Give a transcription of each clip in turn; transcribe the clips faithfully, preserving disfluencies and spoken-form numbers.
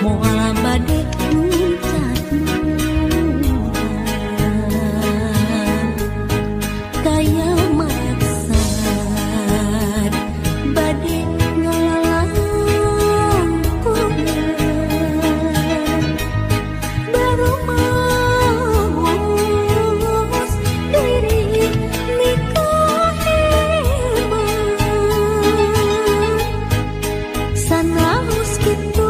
moal bade kaya maksad bade ngalalang baru maus diri nikah hebat sanaus gitu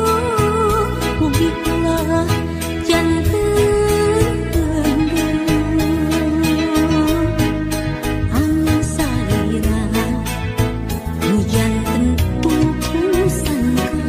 mugiklah janten angin salira hujan pupusan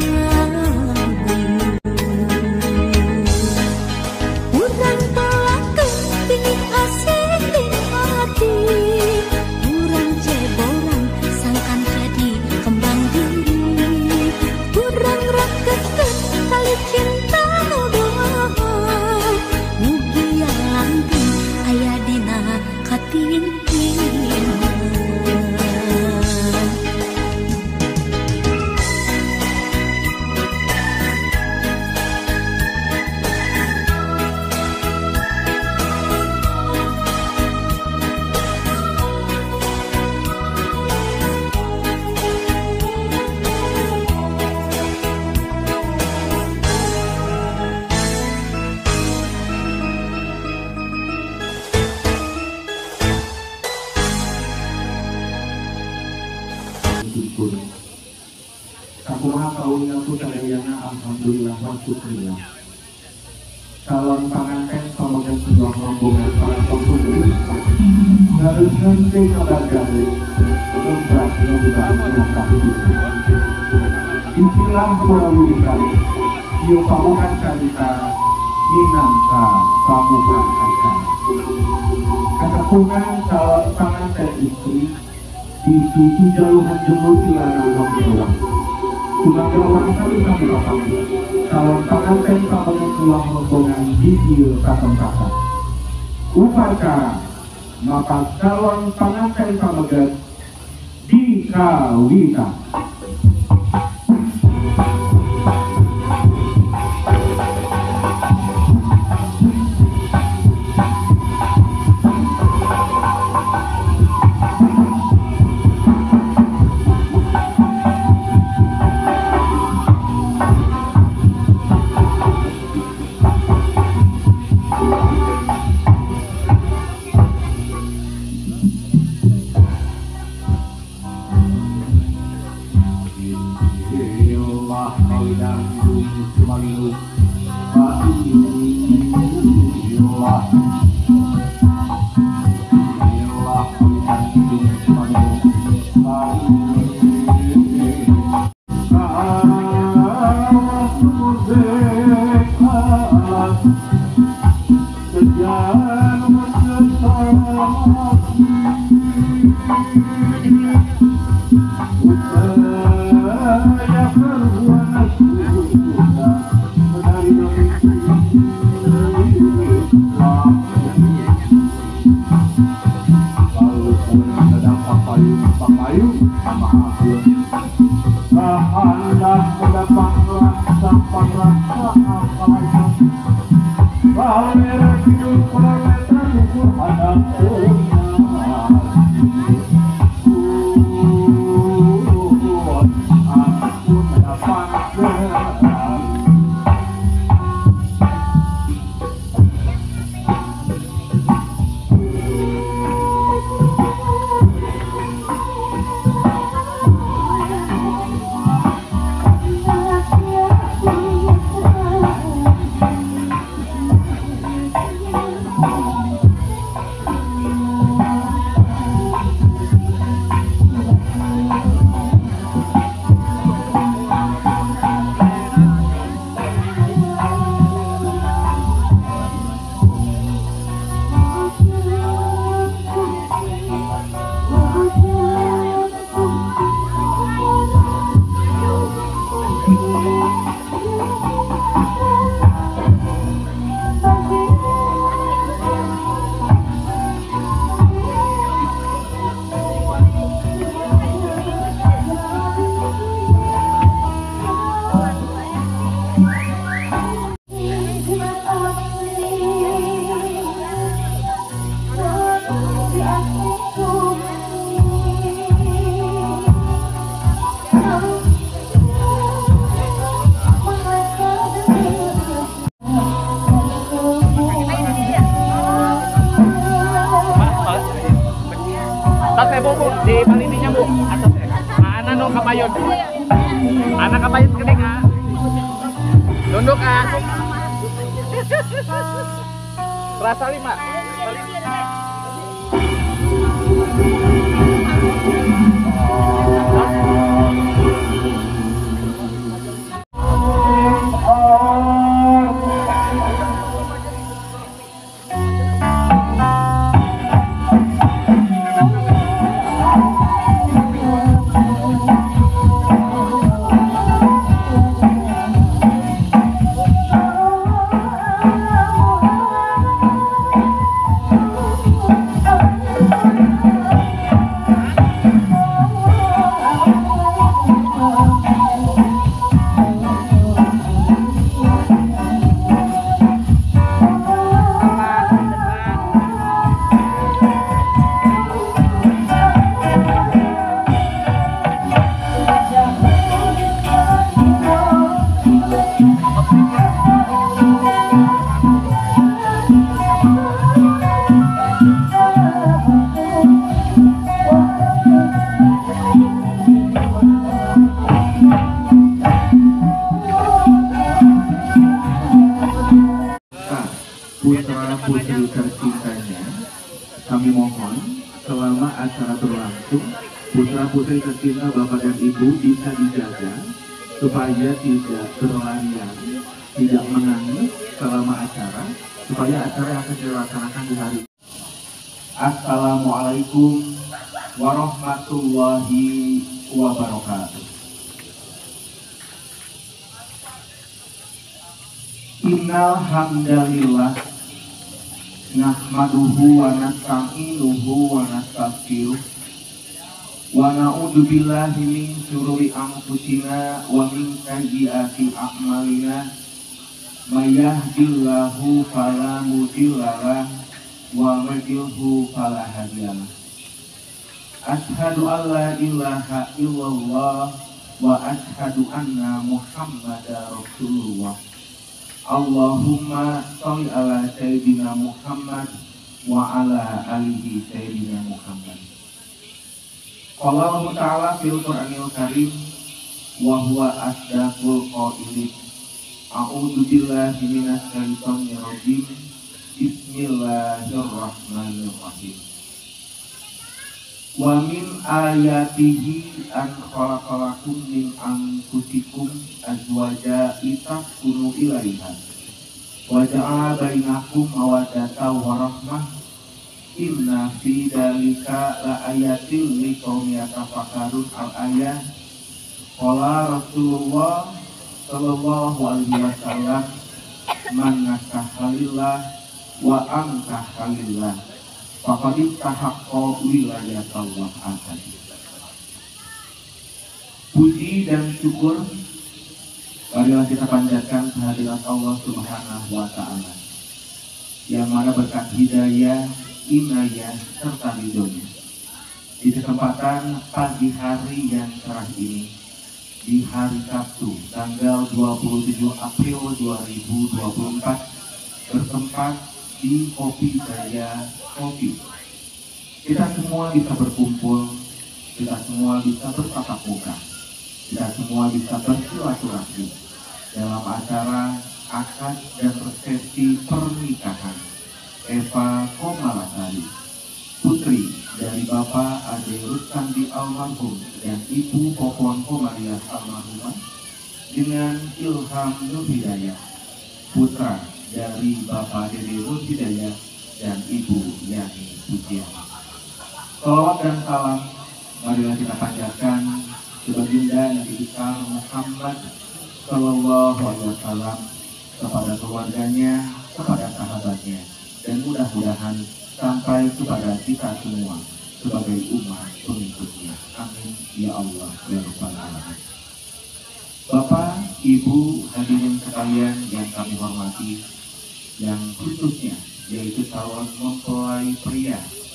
urang tolakeun tinggi asih di hati urang ceboran sangkan jadi kembang diri urang rakeun tali cinta doa mugi langgeng aya dina katintina syukur. Sakumaha kaulnya ku sadayana alhamdulillah wa syukrillah. Calon panganten pamoga sebuah rombongan para pengurus harus nanti kabar gawe umrah kemudahan demokrasi. Istilah purawikan ieu pamogan carita minangka pamukaan. Kasapungan calon panganten istri di jaluhan jemur silangan waktu Kunagawan kami kami lapangan calon panganten pamangan tulang rombongan video kakang-kakang upacara maka calon panganten pamegat dikawinkan. kapayun. Anak kapayun gede kak. Tunduk kak. Rasa lima. Putra-putri tercintanya, kami mohon selama acara berlangsung, putra-putri tercinta Bapak dan Ibu bisa dijaga supaya tidak berlarian, tidak menangis selama acara, supaya acara yang akan dilaksanakan di hari. Assalamualaikum warahmatullahi wabarakatuh. Innal hamdalillah nahmaduhu wa nasta'inuhu wa nastaghfiruh wa na'udzu billahi min syururi anfusina wa min sayyiati a'malina may yahdihillahu fala mudhillalah wa may yudlil fala hadiyalah. Asyhadu an la ilaha illallah wa asyhadu anna Muhammadar Rasulullah. Allahumma sholli ala sayyidina Muhammad wa ala alihi sayyidina Muhammad. Qala Allah Ta'ala fil Qur'anil Karim wa huwa asdaqul qailin. A'udzu billahi minasy syaithanir rajim. Bismillahirrahmanirrahim. Wa min ayatihi an khalaqalakum min anfusikum azwaja litaskunu ilaiha wa ja'ala bainakum mawaddatan wa rahmah inna fi dzalika laayatin liqaumin yatafakkarun. Al-ayah. Qala Rasulullah sallallahu alaihi wasallam man nakaha lillah wa ankaha lillah faqad tahaqqa wilayatallah azza. Puji dan syukur marilah kita panjatkan kehadirat Allah Subhanahu wa Ta'ala, yang mana berkat hidayah, inayah serta ridhonya. Di kesempatan pagi hari yang cerah ini, di hari Sabtu tanggal dua puluh tujuh April dua ribu dua puluh empat, bertempat di Kopi Jaya Kopi, kita semua bisa berkumpul, kita semua bisa bertatap muka, kita semua bisa bersilaturahmi dalam acara akad dan resepsi pernikahan Eva Komalasari, putri dari Bapak Ade Rustandi almarhum dan Ibu Popon Komariah almarhumah, dengan Ilham Nur Hidayah, putra dari Bapak Dede Nur Hidayah dan Ibu Yani Pujian. Salawat dan salam marilah kita panjatkan kepada Nabi besar Muhammad Sallallahu Alaihi Wasallam, kepada keluarganya, kepada sahabatnya, dan mudah-mudahan sampai kepada kita semua sebagai umat pengikutnya. Amin ya Allah ya Rabbal Alamin. Bapak, Ibu, hadirin sekalian yang kami hormati, yang khususnya yaitu calon mempelai pria,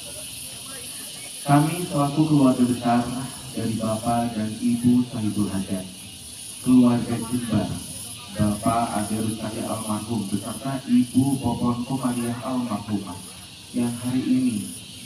kami selaku keluarga besar dari Bapak dan Ibu Sahibul Hajat, keluarga Jember, Bapak Ade Rustandi almarhum beserta Ibu Popon Komariah almarhumah, yang hari ini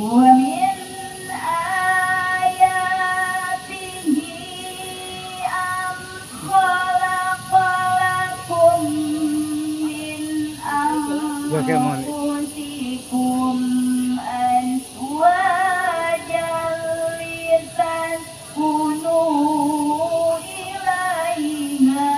ومن آياته أن خلق لكم من أنفسكم أزواجا لتسكنوا إليها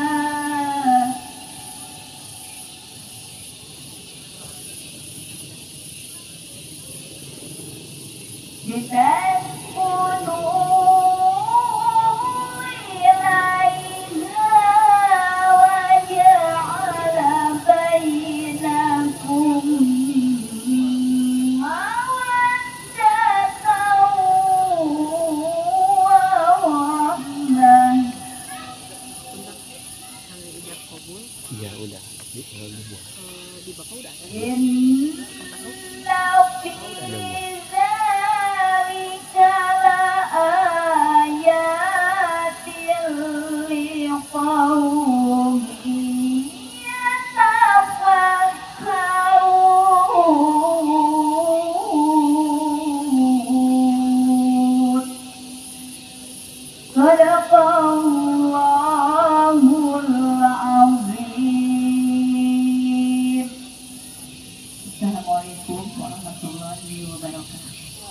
لتسكنوا إليها وجعل بينكم مودة ورحمة Iya udah. Di, di buah. Di bapak udah ada. Inna fi dzalika laayatin liqaumin yatafakkarun. Sadaqallahul azim. Assalamualaikum warahmatullahi wabarakatuh.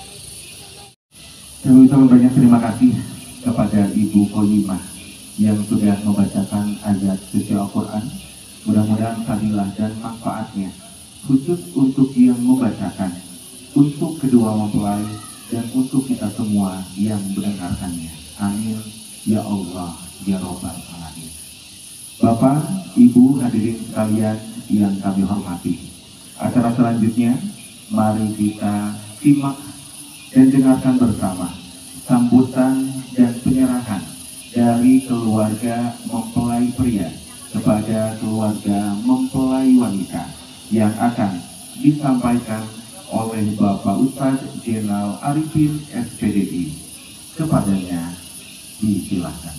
Kami ucapkan banyak terima kasih kepada Ibu Qoyimah yang sudah membacakan ayat suci Al-Quran. Mudah-mudahan fadilah dan manfaatnya khusus untuk yang membacakan, untuk kedua mempelai, dan untuk kita semua yang mendengarkannya. Amin. Ya Allah, Ya Rabbal Alamin. Bapak, Ibu, hadirin sekalian yang kami hormati, acara selanjutnya mari kita simak dan dengarkan bersama sambutan dan penyerahan dari keluarga mempelai pria kepada keluarga mempelai wanita yang akan disampaikan oleh Bapak Ustadz Jenal Arifin S P D I. Kepadanya disilahkan.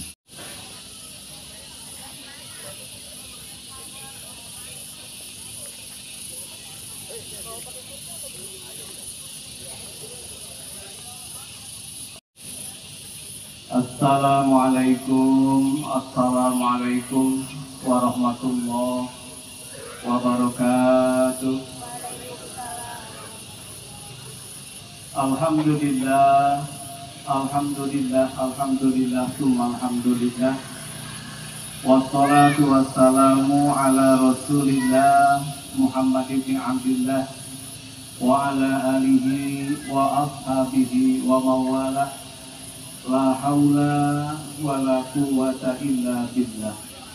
Assalamualaikum, Assalamualaikum warahmatullahi wabarakatuh. Alhamdulillah, Alhamdulillah, Alhamdulillah, summa Alhamdulillah. Wassalatu wassalamu ala Rasulillah Muhammad ibn Abdullah wa ala alihi wa ashabihi wa mawalah. La haula wa la quwwata illa billah.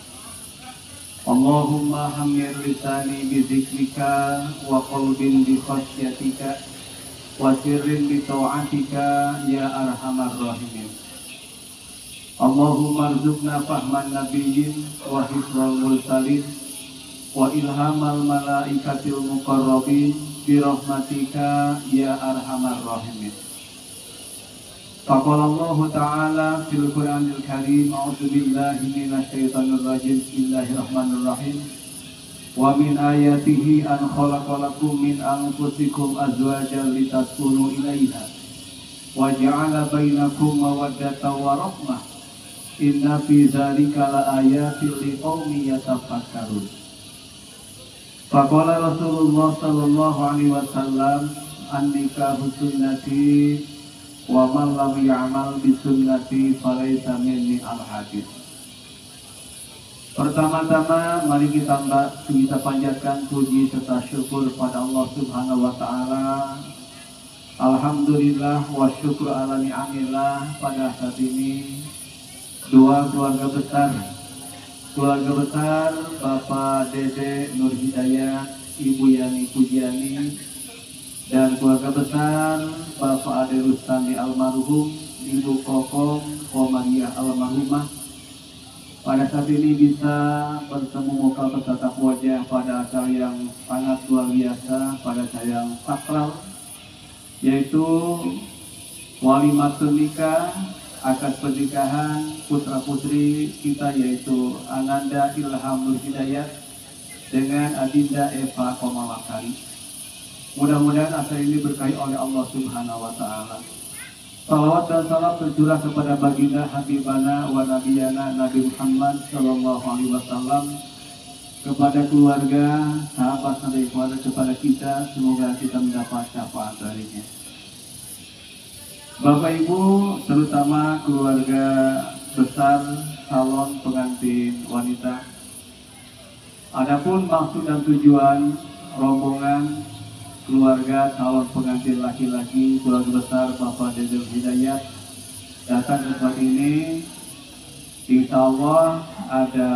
Allahumma hammir lisani bi dzikrika wa qalbin bi khasyatika wa sirrin bi ta'atika ya arhamar rahimin. Allahumma arzuqna fahman nabiyyin wa hifdzal mursalin wa ilhamal malaikatil muqarrabin bi rahmatika ya arhamar rahimin. Faqala Allah Ta'ala fil Qur'anil Karim, a'udzu billahi minasy syaithanir rajim. Bismillahirrahmanirrahim. Wa min ayatihi an khalaqalakum min anfusikum azwajan litaskunu ilaiha wa ja'ala bainakum mawaddatan wa rahmah. Inna fi dzalika laayatin liqaumin yatafakkarun. Faqala Rasulullah sallallahu alaihi wasallam, an-nikahu sunnati wa man lam ya'mal bi sunnati falaysa minni al-hadis. Pertama-tama mari kita kita panjatkan puji serta syukur pada Allah Subhanahu wa taala. Alhamdulillah wa syukur ala ni'amillah. Pada saat ini dua keluarga besar, keluarga besar Bapak Dede Nur Hidayat, Ibu Yani Pujiani, dan keluarga besar Bapak Ade Rustami almarhum, Ibu Kokom Komariah almarhumah, pada saat ini bisa bertemu muka bertatap wajah pada acara yang sangat luar biasa, pada acara yang sakral, yaitu walimatun nikah, akad pernikahan putra putri kita, yaitu Ananda Ilham Nur Hidayat dengan Adinda Eva Komalakari, Mudah-mudahan acara ini berkahi oleh Allah Subhanahu wa Ta'ala. Salawat dan salam tercurah kepada baginda Habibana wa Nabiyana Nabi Muhammad Sallallahu Alaihi Wasallam, kepada keluarga, sahabat sampai kepada kepada kita, semoga kita mendapat syafaat darinya. Bapak Ibu, terutama keluarga besar calon pengantin wanita. Adapun maksud dan tujuan rombongan keluarga calon pengantin laki-laki keluarga besar Bapak Dedel Hidayat datang ke tempat ini, insya Allah ada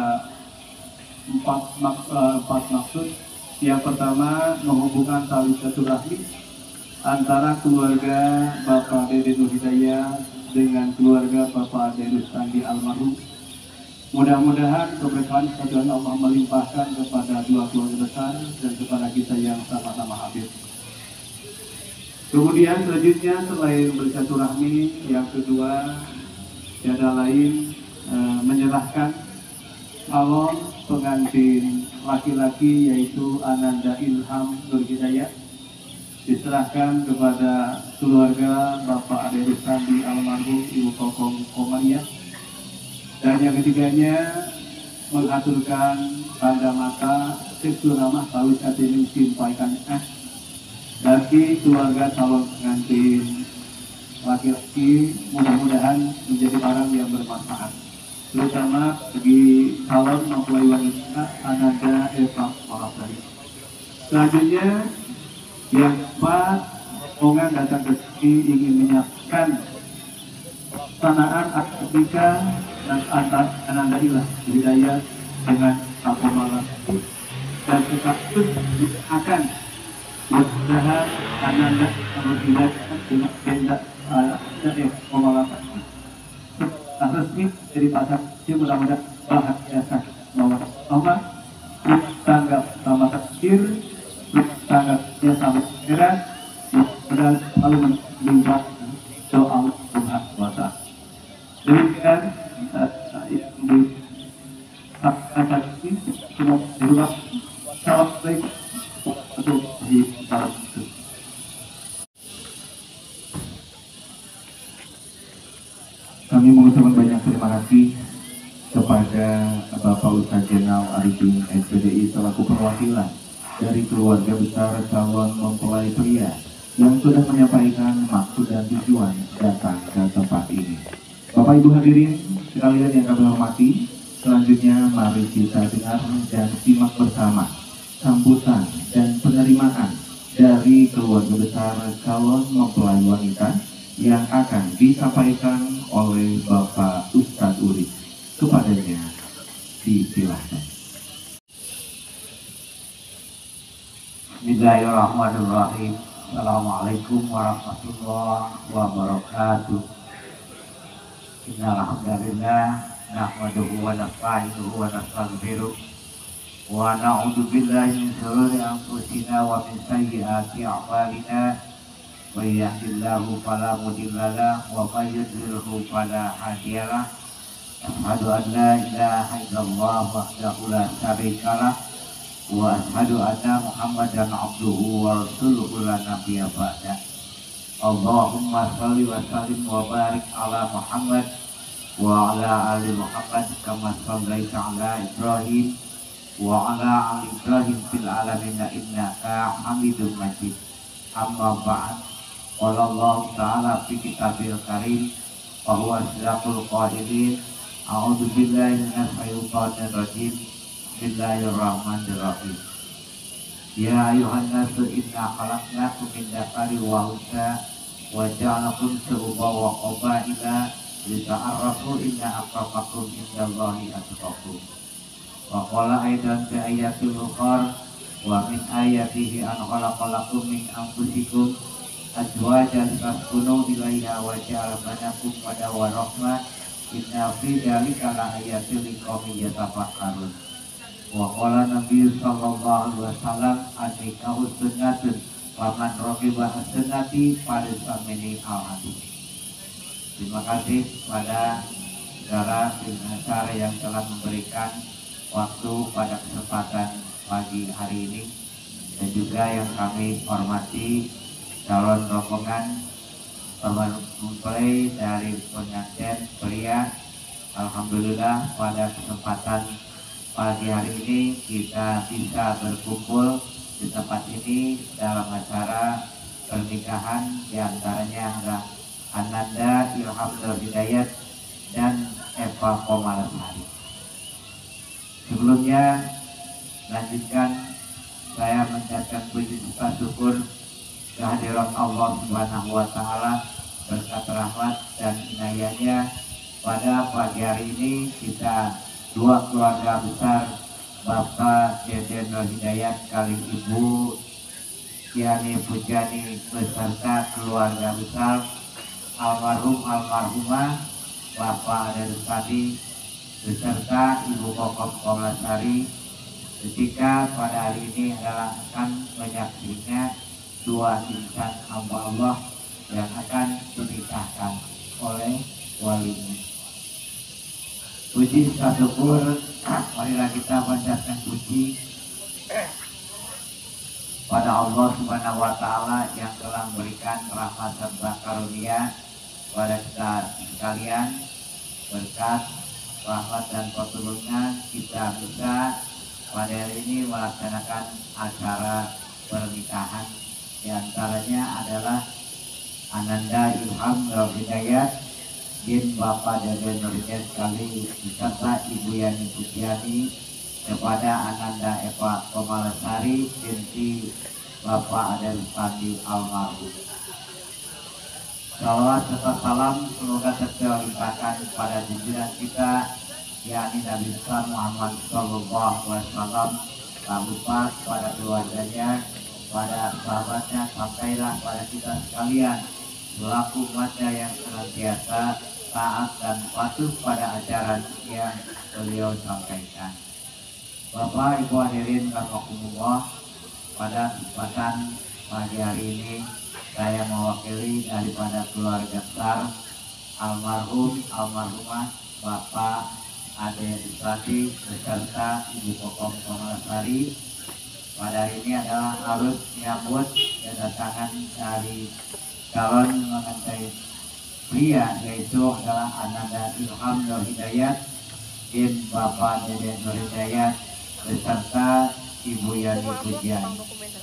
empat, mak empat maksud. Yang pertama, menghubungkan tali silaturahmi antara keluarga Bapak Dedel Hidayat dengan keluarga Bapak Dedel Sandi almarhum. Mudah-mudahan keberkahan kepada Allah melimpahkan kepada dua keluarga besar dan kepada kita yang sama-sama habis. Kemudian selanjutnya, selain bersilaturahmi, yang kedua tiada lain e, menyerahkan calon pengantin laki-laki yaitu Ananda Ilham Nur Hidayat diserahkan kepada keluarga Bapak Dedel Sandi almarhum Ibu Kokong Komariah. Dan yang ketiganya mengaturkan tanda mata seksu ramah tawis atini simpaikan eh bagi keluarga calon pengantin laki-laki, mudah-mudahan menjadi barang yang bermanfaat, terutama bagi calon mempelai wanita Ananda Eva Morapari. Selanjutnya yang keempat, rombongan datang ke sini ingin menyiapkan sanaan akademika dan antar Ananda Ilah Hidayat dengan Abu Malam dan sekaligus akan berusaha Ananda Hidayat dengan tenda dari Abu Malam resmi dari pasar. Mudah-mudahan bahagia bahwa Allah tanggap sama takdir, tanggap dia sama kira dan selalu menimba doa Tuhan kuasa. Demikian yang di akan ini semua berubah. Assalamualaikum warahmatullahi wabarakatuh. Kami mengucapkan banyak terima kasih kepada Bapak Ustadz Jenal Arifin S P D I selaku perwakilan dari keluarga besar calon mempelai pria yang sudah menyampaikan maksud dan tujuan datang ke tempat ini. Bapak Ibu hadirin sekalian yang kami hormati, selanjutnya mari kita dengar dan simak bersama sambutan dan penerimaan dari keluarga besar calon mempelai wanita yang akan disampaikan oleh Bapak Ustadz Urip. Kepadanya disilahkan. Bismillahirrahmanirrahim. Assalamualaikum warahmatullahi wabarakatuh. Innal hamdalillah nahmaduhu wa nasta'inuhu wa nastaghfiruh wa na'udzu billahi min shururi anfusina wa min sayyiati a'malina. May yahdihillahu fala mudilla lahu wa may yudlilhu fala hadiya lahu. Asyhadu an la ilaha illallah wahdahu la syarika lah wa asyhadu anna Muhammadan abduhu wa rasuluhu la nabiyya ba'da. Allahumma shalli wa sallim wa barik ala Muhammad wa ala ali Muhammad kama shallaita ala Ibrahim wa ala ali Ibrahim fil alamin innaka Hamidum Majid. Amma ba'd. Qala Allah ta'ala fi kitabil karim wa huwa asdaqul qailin. A'udzu billahi minasy syaithanir rajim. Bismillahirrahmanirrahim. Ya ayuhan nasu inna khalaqnakum min dzakarin wa untha wa ja'alnakum syu'uban wa qabaila lita'arafu inna akramakum indallahi atqakum. Wa qala aidan fi ayatil ukhra wa min ayatihi an khalaqalakum min anfusikum azwajan taskunu ilaiha wa ja'ala bainakum mawaddah wa rahmah. Inna fi dzalika la ayatin liqaumin yatafakkarun. Wa qala Nabi sallallahu alaihi wasallam an-nikahu sunnatun wa man raqiba as-sunnati falyu'mini al-hadis. Terima kasih kepada saudara pengacara yang telah memberikan waktu pada kesempatan pagi hari ini dan juga yang kami hormati calon rombongan teman mempelai dari pengantin pria. Alhamdulillah pada kesempatan pagi hari ini kita bisa berkumpul di tempat ini dalam acara pernikahan, diantaranya adalah Ananda Ilham Nur Hidayat dan Eva Komalasari. Sebelumnya lanjutkan saya mengucapkan puji syukur kehadiran Allah Subhanahu wa Ta'ala, berkat rahmat dan inayahnya pada pagi hari ini kita dua keluarga besar, Bapak Deden Nur Hidayat kali Ibu Yani Pujani beserta keluarga besar almarhum almarhumah Bapak Ade Rustadi beserta Ibu Kokom Komalasari, ketika pada hari ini adalah akan menyaksikan dua insan hamba Allah yang akan dinikahkan oleh walinya. Puji syukur, marilah kita panjatkan puji pada Allah Subhanahu wa Ta'ala yang telah memberikan rahmat serta karunia pada kita sekalian. Berkat rahmat dan pertolongan kita bisa pada hari ini melaksanakan acara pernikahan, diantaranya adalah Ananda Ilham Nur Hidayat bin Bapak Deden Nur Hidayat sekali beserta Ibu Yani Pujani kepada Ananda Eva Komalasari binti Bapak Ade Rustadi almarhum. Salawat serta salam semoga terlimpahkan pada junjungan kita yakni Nabi besar Muhammad Shallallahu Alaihi Wasallam, tak lupa pada keluarganya, pada sahabatnya, sampailah pada kita sekalian selaku umatnya yang senantiasa taat dan patuh pada ajaran yang beliau sampaikan. Bapak Ibu hadirin rahimakumullah, pada kesempatan pagi hari ini saya mewakili daripada keluarga besar almarhum almarhumah Bapak Ade Rustadi beserta Ibu Kokom Komalasari. Pada hari ini adalah harus menyambut kedatangan dari calon pengantin pria, yaitu adalah Ananda Ilham Nur Hidayat bin Bapak Deden Nur Hidayat beserta Ibu Yani Pujani.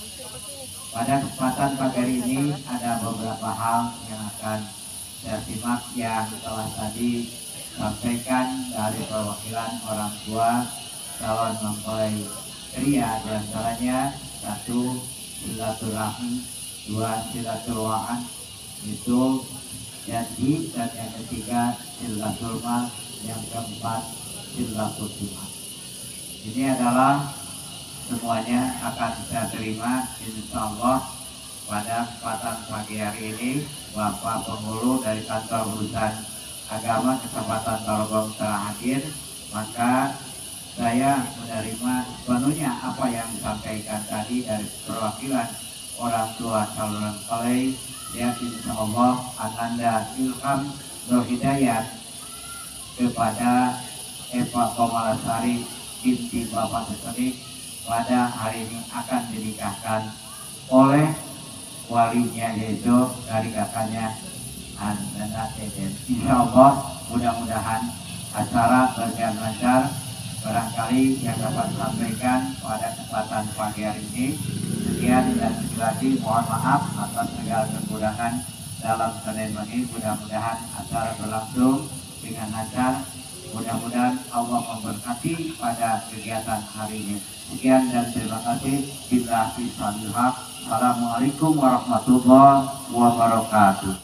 Pada kesempatan pagi hari ini ada beberapa hal yang akan saya simak yang telah tadi sampaikan dari perwakilan orang tua calon mempelai pria, diantaranya satu silaturahmi, dua silaturwaan itu janji, dan yang ketiga silaturmal, yang keempat silaturahmi. Ini adalah semuanya akan saya terima insya Allah pada kesempatan pagi hari ini. Bapak Penghulu dari Kantor Urusan Agama Kecamatan Tarogong telah hadir, maka saya menerima sepenuhnya apa yang disampaikan tadi dari perwakilan orang tua calon mempelai, ya insya Allah Ananda Ilham Nur Hidayat kepada Eva Komalasari binti Bapak Tersebut pada hari ini akan dinikahkan oleh walinya, yaitu dari kakaknya Ananda Deden. Insya Allah mudah-mudahan acara berjalan lancar. Barangkali yang dapat sampaikan pada kesempatan pagi hari ini sekian, dan sekali lagi mohon maaf atas segala kekurangan dalam seremoni. Mudah-mudahan acara berlangsung dengan lancar. Mudah-mudahan Allah memberkati pada kegiatan hari ini. Sekian dan terima kasih. Bila fisabilillah. Assalamualaikum warahmatullahi wabarakatuh.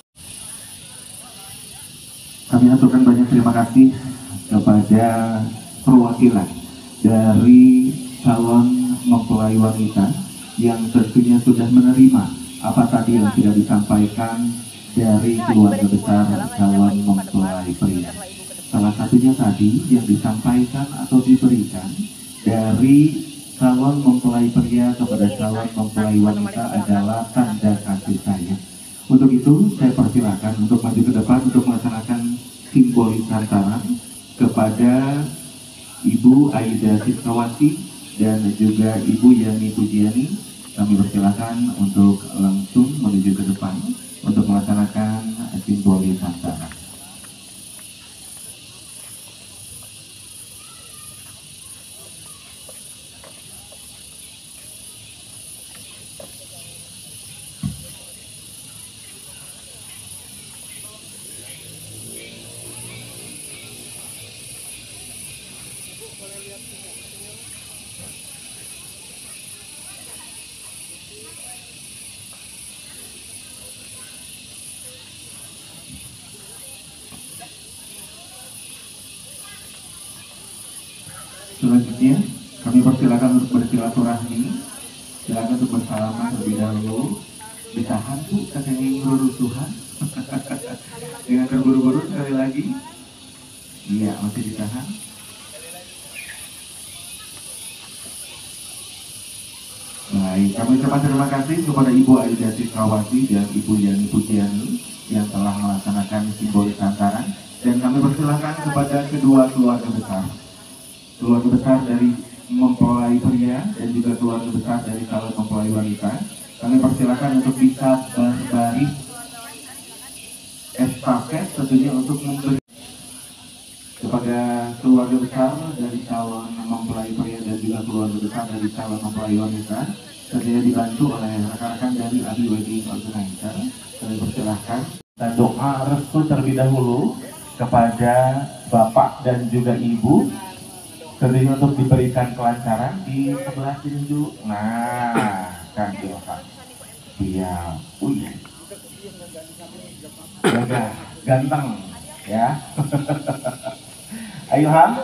Kami aturkan banyak terima kasih kepada perwakilan dari calon mempelai wanita yang tentunya sudah menerima apa tadi yang sudah disampaikan dari keluarga besar calon mempelai pria. Salah satunya tadi yang disampaikan atau diberikan dari calon mempelai pria kepada calon mempelai wanita adalah tanda kasih sayang. Untuk itu saya persilakan untuk maju ke depan untuk melaksanakan simbolis hantaran kepada Ibu Aida Siskawati dan juga Ibu Yani Pujiani kami persilakan untuk langsung menuju ke depan untuk melaksanakan simbolis Santara. Selanjutnya kami persilakan untuk bersilaturahmi, silakan untuk bersalaman terlebih dahulu. Ditahan tuh katanya rusuhan dengan terburu-buru sekali lagi. Iya, masih ditahan. Baik, kami ucapkan terima kasih kepada Ibu Aida Citrawati dan Ibu Yani Pujiani yang telah melaksanakan simbolis hantaran, dan kami persilakan kepada kedua keluarga besar. Keluarga besar dari mempelai pria dan juga keluarga besar dari calon mempelai wanita, kami persilakan untuk bisa berbaris estafet tentunya untuk memberi kepada keluarga besar dari calon mempelai pria dan juga keluarga besar dari calon mempelai wanita, tentunya dibantu oleh rekan-rekan dari Abi Wedding Organizer. Kami persilahkan dan doa restu terlebih dahulu kepada Bapak dan juga Ibu, tentunya untuk diberikan kelancaran di sebelah sini dulu. Nah, kan Johan, dia, wih, jaga, ganteng, ya. Ayo Ham.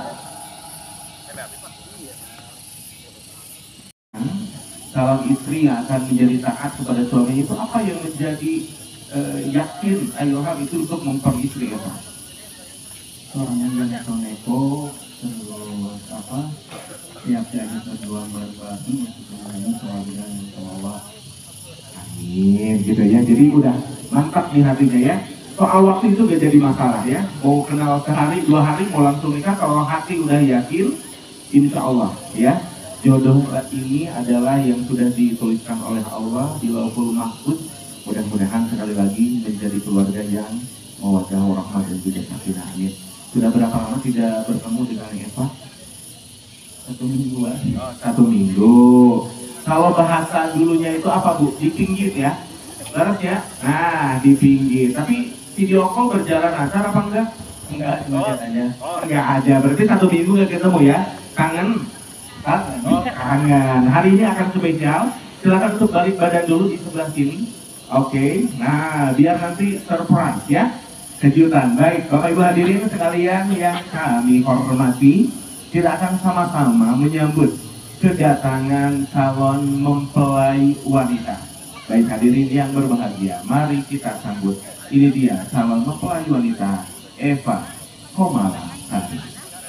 Calon istri yang akan menjadi taat kepada suaminya itu apa yang menjadi uh, yakin Ayo Ham itu untuk memperistri apa? Orang yang neko, terus apa? Siap siaga berjuang berbagi untuk mengalami keluarga yang Allah. Amin, gitu ya. Jadi udah mantap di hatinya ya. Soal waktu itu gak jadi masalah ya. Mau kenal sehari, dua hari, mau langsung nikah, kalau hati udah yakin, insya Allah ya. Jodoh ini adalah yang sudah dituliskan oleh Allah di Lauhul Mahfuz. Mudah-mudahan sekali lagi menjadi keluarga yang mawaddah warahmah dan juga sakinah. Amin. Sudah berapa lama tidak bertemu dengan Eva? Satu minggu, satu minggu. Kalau bahasa dulunya itu apa Bu? Di pinggir ya? Beres ya? Nah, di pinggir. Tapi video call berjalan lancar apa enggak? Enggak, enggak aja. Enggak aja. Berarti satu minggu nggak ketemu ya? Kangen? Kangen. Hari ini akan spesial. Silakan untuk balik badan dulu di sebelah sini. Oke. Okay. Nah, biar nanti surprise ya. Kejutan. Baik, Bapak Ibu hadirin sekalian yang kami hormati, kita akan sama-sama menyambut kedatangan calon mempelai wanita. Baik hadirin yang berbahagia, mari kita sambut. Ini dia calon mempelai wanita Eva Komala Sari.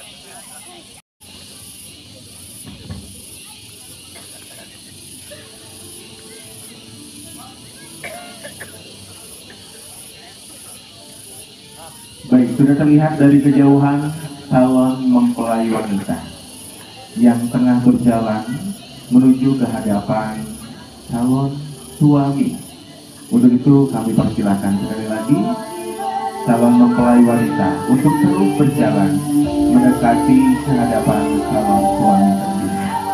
Baik, sudah terlihat dari kejauhan calon mempelai wanita yang tengah berjalan menuju ke hadapan calon suami. Untuk itu kami persilahkan sekali lagi calon mempelai wanita untuk terus berjalan mendekati ke hadapan calon suami tersebut.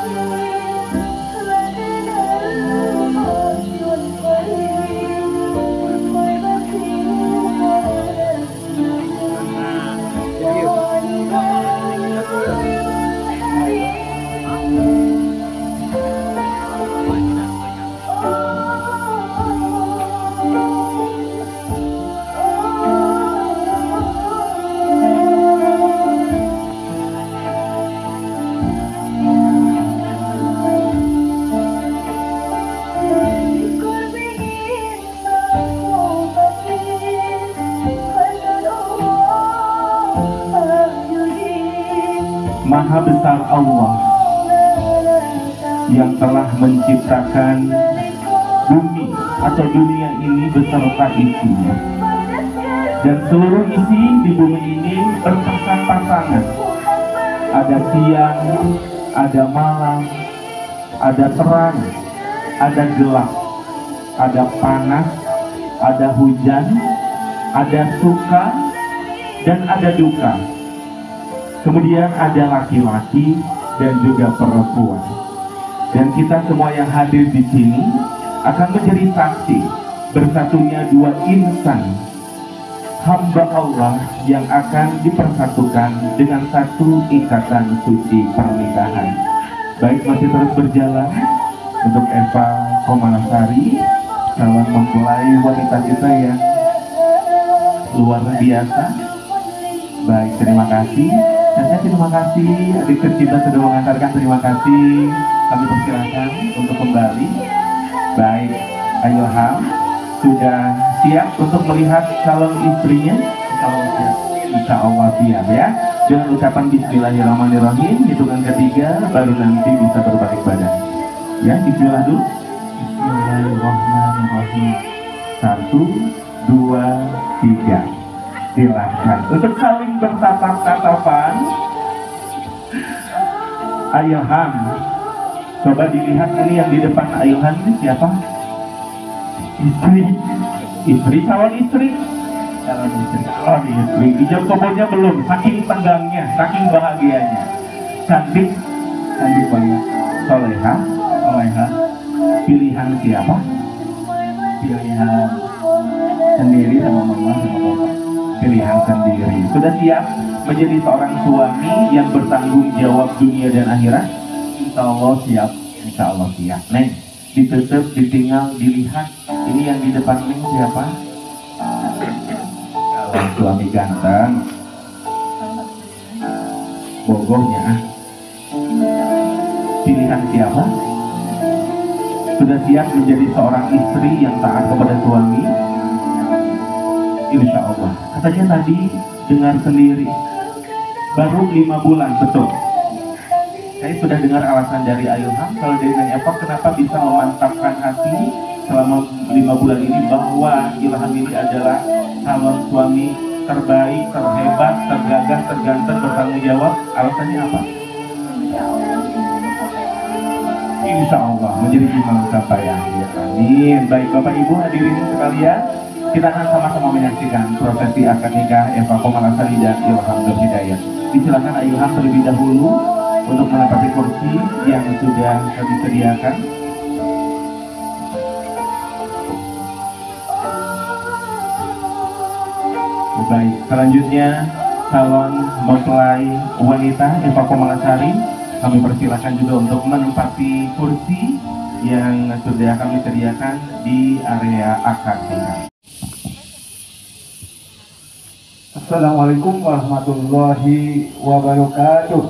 Maha besar Allah yang telah menciptakan bumi atau dunia ini beserta isinya, dan seluruh isi di bumi ini berpasang-pasangan. Ada siang, ada malam, ada terang, ada gelap, ada panas, ada hujan, ada suka, dan ada duka. Kemudian ada laki-laki dan juga perempuan. Dan kita semua yang hadir di sini akan menjadi saksi bersatunya dua insan hamba Allah yang akan dipersatukan dengan satu ikatan suci pernikahan. Baik, masih terus berjalan untuk Eva Komalasari, calon mempelai wanita kita yang luar biasa. Baik, terima kasih. Saya terima kasih adik tercinta sudah mengantarkan, terima kasih. Kami persilakan untuk kembali. Baik, Ilham sudah siap untuk melihat calon istrinya? Insya Allah siap. Insya Allah siap ya. Dengan ucapan Bismillahirrahmanirrahim, hitungan ketiga, baru nanti bisa berbalik badan. Ya, Bismillah dulu. Bismillahirrahmanirrahim. Satu, dua, tiga. Silahkan untuk saling bertatap-tatapan. Ilham, coba dilihat ini yang di depan Ilham ini siapa? Istri, istri, calon istri, calon istri, calon istri. Ijab kabulnya belum, saking tenggangnya, saking bahagianya. Cantik, cantik banget. Soleha, soleha. Pilihan siapa? Pilihan sendiri sama mama sama bapak. Pilihan sendiri. Sudah siap menjadi seorang suami yang bertanggung jawab dunia dan akhirat? Insya Allah siap. Insya Allah siap. Neng, ditutup, ditinggal, dilihat. Ini yang di depan Neng siapa? Calon suami ganteng. Bogohnya. Pilihan siapa? Sudah siap menjadi seorang istri yang taat kepada suami? Insya Allah. Katanya tadi dengar sendiri, baru lima bulan, betul. Saya sudah dengar alasan dari Ilham. Kalau dari Neng Eva, kenapa bisa memantapkan hati selama lima bulan ini bahwa Ilham ini adalah calon suami terbaik, terhebat, tergagah, terganteng, bertanggung jawab? Alasannya apa? Insya Allah menjadi imam capaian. Amin. Baik Bapak Ibu hadirin sekalian, kita akan sama-sama menyaksikan prosesi akad nikah Eva Komalasari dan Ilham Nur Hidayat. Disilakan Ilham terlebih dahulu untuk menempati kursi yang sudah kami sediakan. Baik, selanjutnya calon mempelai wanita Eva Komalasari, kami persilakan juga untuk menempati kursi yang sudah kami sediakan di area akad nikah. Assalamualaikum warahmatullahi wabarakatuh.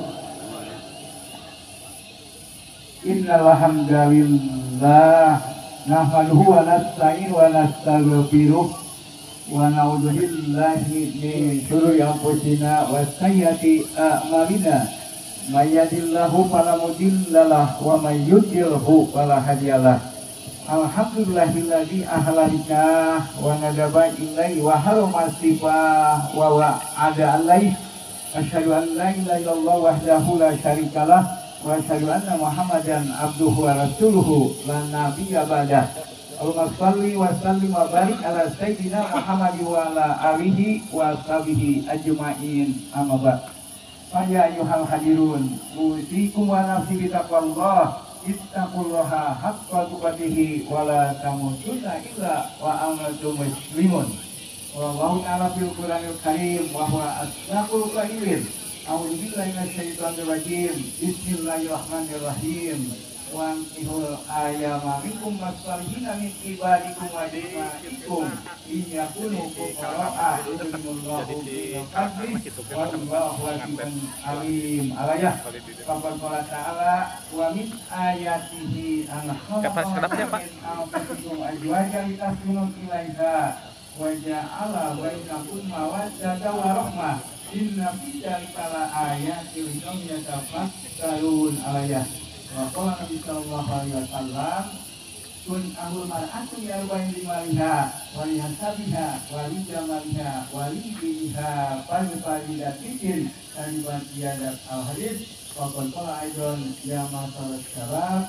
Innal hamdalillah nahmaduhu wa nasta'inu wa nastaghfiruh wa na'udzu billahi min shururi anfusina wa sayyiati a'malina. May yahdihillahu fala mudilla lahu wa may yudlilhu fala hadiyalah. Alhamdulillahilladzi ahlaka wa nadaba ilai wa harama sifa wa wa'ada alai. Asyhadu an la ilaha illallah wahdahu la syarikalah wa asyhadu anna Muhammadan abduhu wa rasuluhu la nabiyya ba'dah. Allahumma shalli wa sallim wa barik ala sayyidina Muhammad wa ala alihi wa sahbihi ajma'in. Amma ba'd. Ya ayyuhal hadirun, usikum wa nafsi bitaqwallah. Ittaqullaha haqqa tuqatih wa la tamutunna illa wa antum muslimun. Wallahu ta'ala fil Qur'anil Karim wa huwa asdaqul qailin. A'udzu billahi minasyaitonir rajim. Bismillahirrahmanirrahim. Wa antihul ayama minkum wassalihina min ibadikum wa imaikum in yakunu fuqara'a yughnillahu min fadlihi wallahu wasi'un alim. Alayah Bapak Allah Ta'ala wa min ayatihi an khalaqa min anfusikum azwajan litaskunu ilaiha wa ja'ala bainakum mawaddatan wa rahmah. Inna fi dzalika la ayatin liqaumin yatafakkarun. Alayah wa qala Nabi sallallahu alaihi wasallam kun ahul mar'atu bi arba'in limaliha wa li hasabiha wa li jamaliha wa li diniha fal fadilatin taliban iyadat al hadis wa qala aidan ya masalah syarab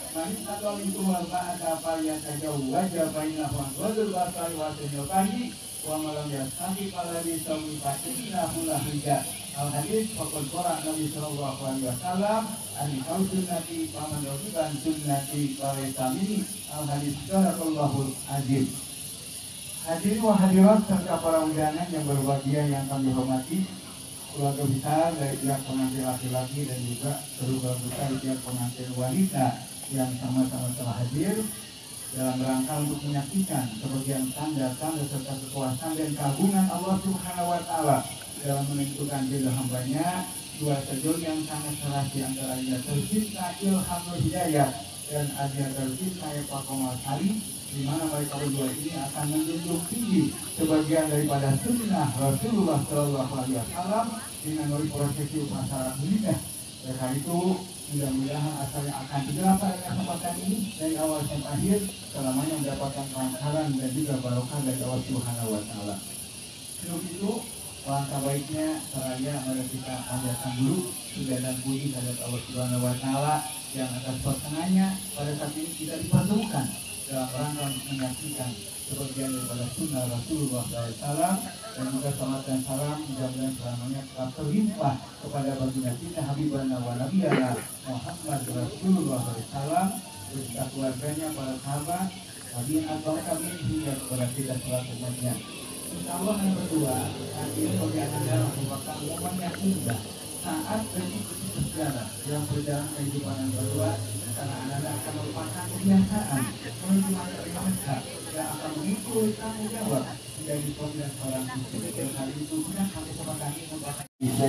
Man atau minkum al-ba'da falyatazawwaj bainahu ghadul basari wa sunnahi wa malam yastahi fala bisawi fa innahu lahija. Al-hadis faqad qala Nabi sallallahu alaihi wasallam an-nikah sunnati faman ragiban sunnati falaysa minni. Al-hadis sadaqallahul azim. Hadirin wa hadirat serta para undangan yang berbahagia yang kami hormati, keluarga besar dari pihak pengantin laki-laki dan juga keluarga besar dari pihak pengantin wanita yang sama-sama telah hadir dalam rangka untuk menyaksikan sebagian tanda-tanda serta kekuasaan dan keagungan Allah Subhanahu wa Ta'ala dalam menentukan jodoh hambanya, dua sejol yang sangat keras di antaranya tercipta Ilhamul Hidayat dan Adia tercipta Eva Komal Sari, di mana mereka berdua ini akan menjunjung tinggi sebagian daripada sunnah Rasulullah Shallallahu Alaihi Wasallam dengan melalui prosesi upacara menikah. Karena itu mudah-mudahan asal yang akan digelar pada kesempatan ini dari awal sampai akhir selamanya mendapatkan kelancaran dan juga barokah dari Allah Subhanahu Wa Taala. Sebelum itu, langkah baiknya seraya mari kita panjatkan dulu puja dan puji kepada Allah Subhanahu Wa Taala yang atas pertengahannya pada saat ini kita dipertemukan dalam rangka untuk menyaksikan sebagian daripada sunnah Rasulullah shallallahu alaihi wasallam dan juga salat dan salam mudah-mudahan selamanya tetap terlimpah kepada baginda kita Habibana wa Nabiyana Muhammad Rasulullah shallallahu alaihi wasallam beserta keluarganya, para sahabat, tabi'in atau tabi'in hingga kepada kita selaku umatnya. Insyaallah yang berdua nanti bagi anda merupakan momen yang indah saat detik-detik bersejarah dalam perjalanan kehidupan yang berdua, karena anda akan merupakan kebiasaan menuju materi masyarakat yang akan mengikuti tanggung jawab menjadi pemimpin seorang muslim. Dan hal itu benar sampai sepakat ini merupakan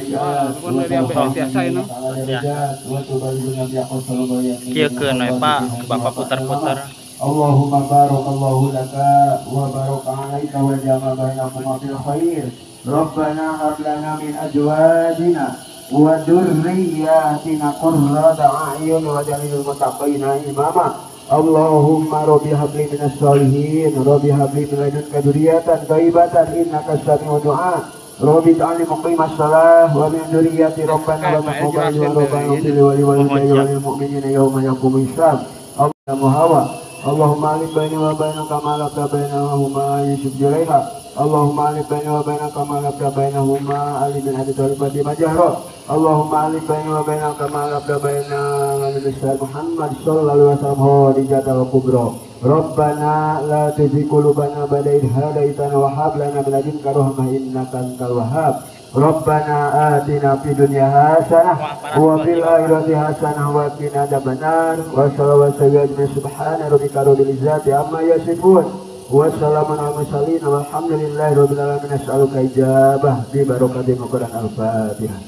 kieukeun we Pak, Bapak putar-putar. Allahumma barakallahu laka wa baraka alaika wa jama bainakuma fil khair. Rabbana hab lana min azwajina wa dzurriyyatina qurrata a'yun waj'alna muttaqina imama. Allahumma rabbi habli minas sholihin, rabbi habli min ladunka dzurriyyatan thayyibatan innaka sami'ud du'a. Rabbi ta'ali muqimas shalah wa min dzurriyyati rabbana wa taqabbal wa rabbana fil wali wal mu'minina yawma yaqumul hisab. Allahumma hawa Allahumma alif baini wa baina kama labda bainahuma Yusuf Juraiha. Allahumma alif baini wa baina kama labda bainahuma Ali bin Abi Thalib di Majahra. Allahumma alif baini wa baina kama labda baina Nabi Muhammad sallallahu alaihi wasallam Khadijah al-Kubra. Rabbana la tuzigh qulubana ba'da idh hadaitana wa hab lana min ladunka rahmah innaka antal wahhab. Rabbana atina fid dunya hasanah wa fil akhirati hasanah wa qina adzabannar. Wa sallallahu alaihi wa subhana rabbika rabbil izzati amma yasifun wa salamun alal mursalin walhamdulillahi rabbil alamin. As'aluka ijabah bi barakatil Quran al-Fatihah.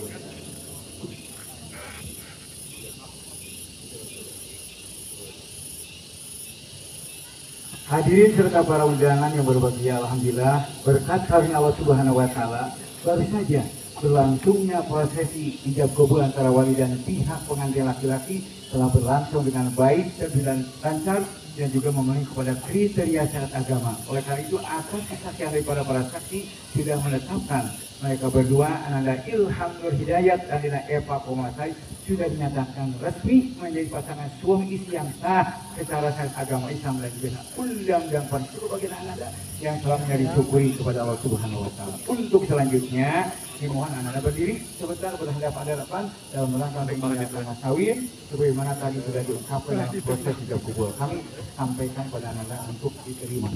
Hadirin serta para undangan yang berbahagia, alhamdulillah berkat karunia Allah Subhanahu wa Ta'ala baru saja berlangsungnya prosesi ijab kabul antara wali dan pihak pengantin laki-laki telah berlangsung dengan baik dan lancar dan juga memenuhi kepada kriteria syarat agama. Oleh karena itu atas kesaksian daripada para saksi sudah menetapkan mereka berdua ananda Ilham Nur Hidayat dan Dina Eva Komasai sudah dinyatakan resmi menjadi pasangan suami istri yang sah secara syariat agama Islam dan juga undang-undang pada seluruh bagian ananda yang selama disyukuri kepada Allah Subhanahu wa Ta'ala. Untuk selanjutnya dimohon ananda berdiri sebentar berhadapan hadapan dalam rangka mengingatkan mas kawin sebagaimana tadi sudah diungkapkan dalam proses ijab kabul. Kami sampaikan pada ananda untuk diterima.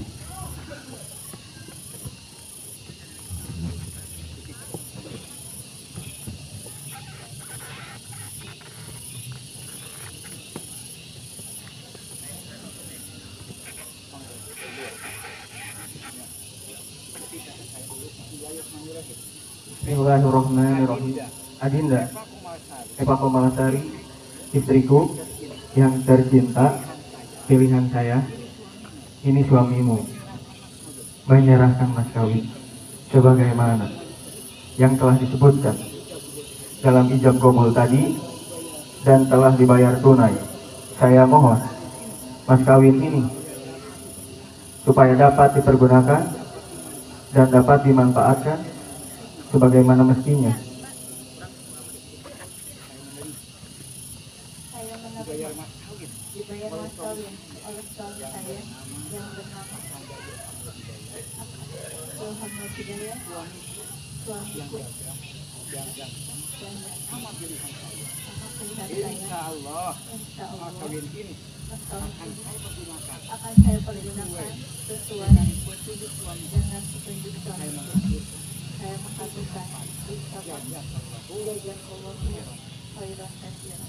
Bismillahirrahmanirrahim. Adinda Eva Komalasari, istriku yang tercinta, pilihan saya, ini suamimu menyerahkan mas kawin sebagaimana yang telah disebutkan dalam ijab kabul tadi dan telah dibayar tunai. Saya mohon mas kawin ini supaya dapat dipergunakan dan dapat dimanfaatkan sebagaimana mestinya. Saya menabung saya Mas Kawin oleh suami saya yang bernama Ilham Hidayat, suamiku dan anak pilihan saya. Insya Allah mas kawin ini akan saya pergunakan sesuai dengan petunjuk suami. Saya mengatakan ujian Allah khairan katsiran.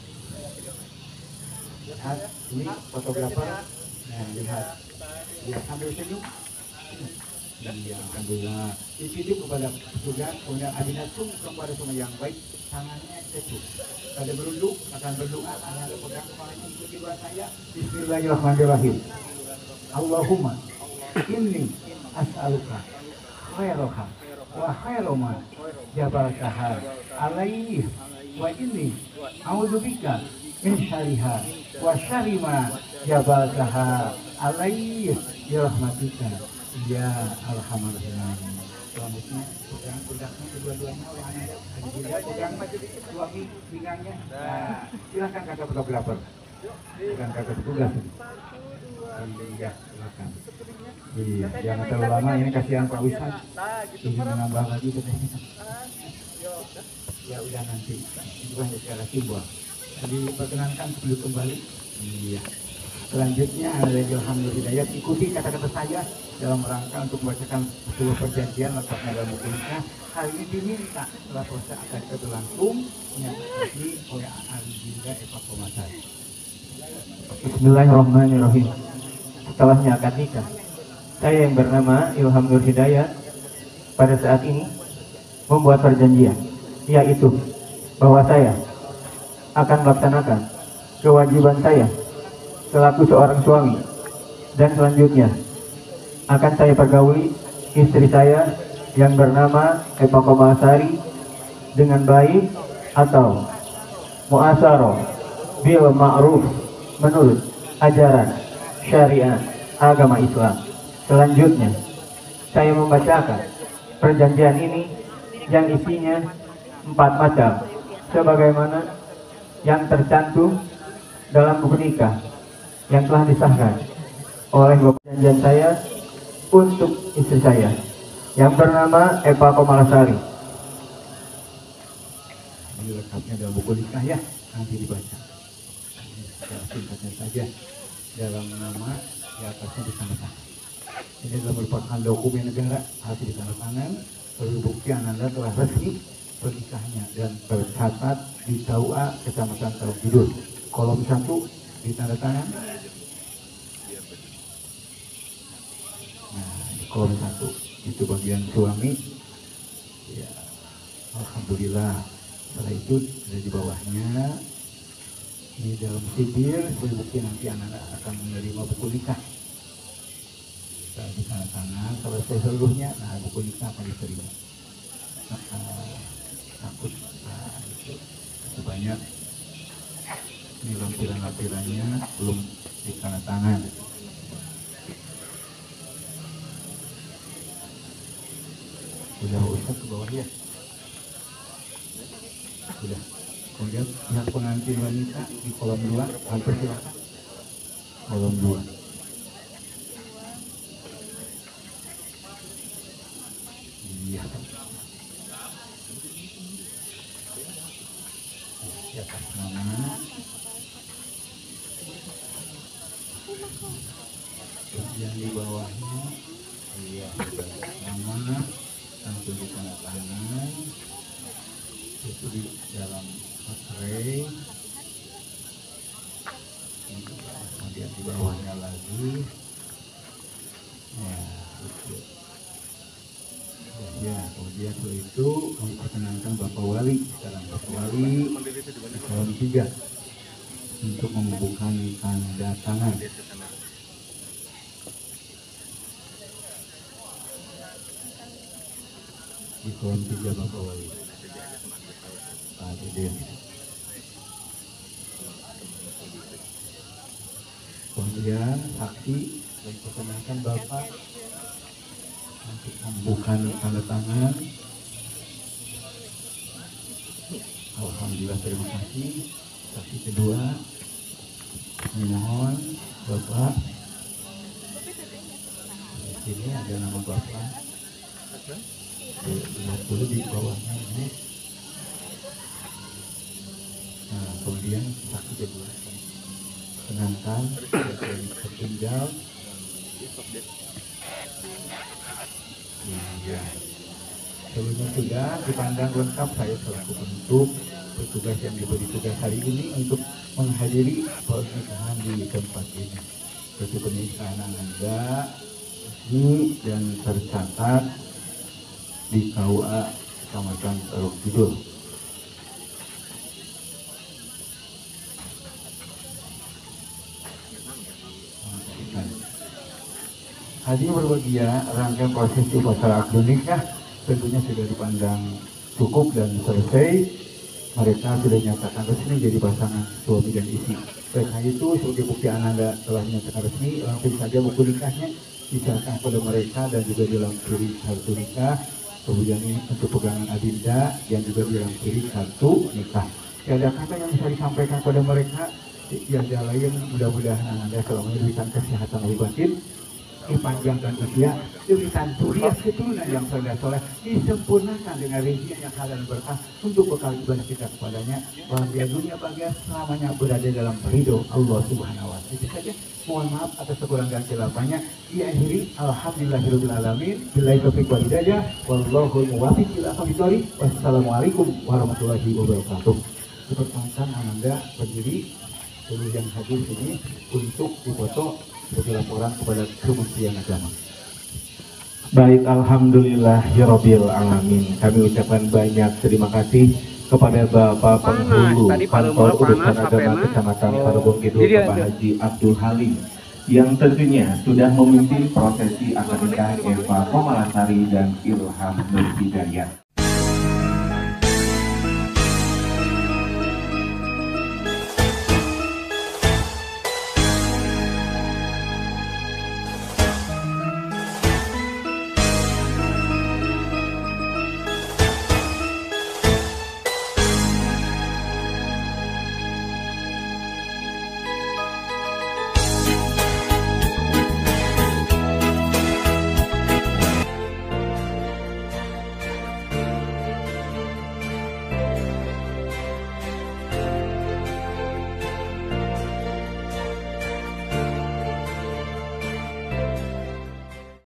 Lihat, ini fotografer. Nah, lihat. Ya, sambil senyum. Iya, alhamdulillah. Dititip kepada petugas, kemudian adina sungkem pada semua yang baik, tangannya kecup. Pada berunduk, akan berdoa, tangan pegang kepala ikuti doa saya. Bismillahirrahmanirrahim. Allahumma inni as'aluka khairoha wa khairoma jabaltaha alaihi wa inni a'udzubika min syariha wa syarima jabaltaha alaihi ya rahmatika ya alhamdulillah. Selanjutnya pegang pundaknya kedua-duanya oleh anak Anda pegang suami pinggangnya. Nah, silakan kakak fotografer, bukan kakak petugas. Iya, silakan. Iya, jangan terlalu lama, ini kasihan Pak Wisat. Ingin menambah lagi katanya. Ya udah nanti, itu hanya secara simbol. Jadi perkenankan sebelum kembali. Iya. Selanjutnya ada alhamdulillah, ikuti kata-kata saya dalam rangka untuk membacakan sebuah perjanjian letaknya dalam buku nikah. Hal ini diminta setelah proses akad berlangsung yang diikuti oleh Alijinda Eva Komasari. Bismillahirrahmanirrahim. Setelahnya akad nikah, saya yang bernama Ilham Nur Hidayat pada saat ini membuat perjanjian, yaitu bahwa saya akan melaksanakan kewajiban saya selaku seorang suami, dan selanjutnya akan saya pergauli istri saya yang bernama Eva Komasari dengan baik atau mu'asyarah bil ma'ruf menurut ajaran syariat agama Islam. Selanjutnya saya membacakan perjanjian ini yang isinya empat macam sebagaimana yang tercantum dalam buku nikah yang telah disahkan oleh perjanjian saya untuk istri saya yang bernama Eva Komasari. Ini lengkapnya dalam buku nikah ya, nanti dibaca. Singkatnya saja, dalam nama di atasnya ditandatangan. Ini adalah merupakan dokumen negara, harus ditandatangan sebagai bukti Anda telah resmi pernikahannya dan tercatat di K U A Kecamatan Tarung Kidul. Kolom satu ditandatangan. Nah, di kolom satu itu bagian suami. Ya, alhamdulillah. Setelah itu ada di bawahnya. Ini dalam sipir sebagai bukti nanti anak-anak akan menerima buku nikah. Kita di tanda tangan selesai seluruhnya, nah buku nikah akan diterima. Nah, takut, nah itu sebanyak ini lampiran-lampirannya belum di tanda tangan. Sudah usah ke bawah ya. Sudah. Kemudian pihak pengantin wanita di kolom dua, hampir silakan. Kolom dua. Iya. Di atas nama. Kemudian di bawahnya, iya, nama, langsung di tanda tangan. Itu di dalam materai, kemudian di bawahnya lagi, ya, itu. Ya, kemudian setelah itu kami perkenalkan Bapak Wali, sekarang Bapak Wali di kolom tiga untuk membubuhkan tanda tangan. Di kolom tiga Bapak Wali. Pak Deden. Kemudian saksi dan perkenalkan Bapak untuk membuka tanda tangan. Alhamdulillah, terima kasih. Saksi kedua. Mohon Bapak, ini ada nama Bapak. lima puluh di bawahnya ini. Nah, kemudian satu kedua. Pengantar dari tertinggal. Ya. Sebelumnya sudah dipandang lengkap saya selaku penutup petugas yang diberi tugas hari ini untuk menghadiri pernikahan di tempat ini. Jadi pernikahan Anda ini dan tercatat di K U A Kecamatan Taruk Kidul. Hadir berbahagia, rangkaian proses upacara akad nikah tentunya sudah dipandang cukup dan selesai. Mereka sudah nyatakan resmi jadi pasangan suami dan istri. Karena itu sebagai bukti Ananda telah dinyatakan resmi, langsung saja buku nikahnya diserahkan kepada mereka dan juga dilampiri kartu nikah. Kemudian ini untuk pegangan adinda yang juga dilampiri kartu nikah. Tiada kata yang bisa disampaikan kepada mereka. Tiada lain, mudah-mudahan Ananda selama ini diberikan kesehatan lahir batin, dipanjangkan usia, diberikan zuriat keturunan yang soleh-soleh, disempurnakan dengan rezeki yang halal dan berkah untuk bekal ibadah kita kepadanya, bahagia dunia bahagia selamanya berada dalam ridho Allah Subhanahu wa taala. Itu saja. Mohon maaf atas kekurangan dan kesilapannya. Diakhiri alhamdulillahirabbil alamin. Billahi taufiq wal hidayah. Wallahu muwaffiq ila aqwamit thoriq. Wassalamualaikum warahmatullahi wabarakatuh. Diperkenalkan Ananda berdiri seluruh yang hadir sini untuk difoto sebagai laporan kepada Kementerian Agama. Baik, alhamdulillahirabbil alamin. Kami ucapkan banyak terima kasih kepada Bapak Penghulu Kantor Urusan Agama Kecamatan Tarogong Kidul, Bapak Haji Abdul Halim, yang tentunya sudah memimpin prosesi akad nikah Eva Komalasari dan Ilham Nur Hidayat.